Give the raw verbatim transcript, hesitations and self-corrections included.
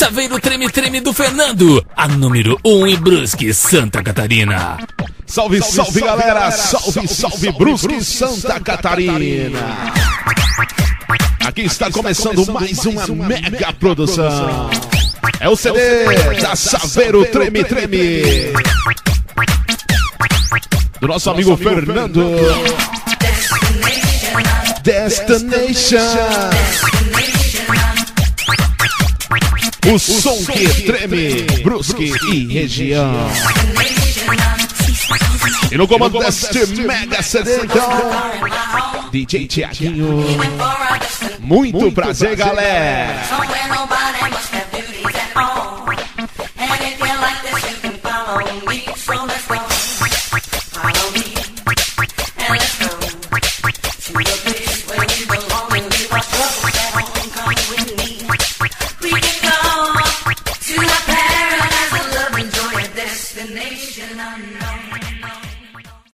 Saveiro Treme Treme do Fernandooo, a número um em Brusque, Santa Catarina. Salve, salve, salve galera, salve, salve, salve Brusque, Santa Catarina. Aqui está começando mais uma mega produção. É o C D da Saveiro Treme Treme, do nosso amigo Fernandooo. Destination, o som que treme Brusque e região. E no comando deste mega C D, então, D J Tiaguinho. Muito prazer, galera. Destination unknown.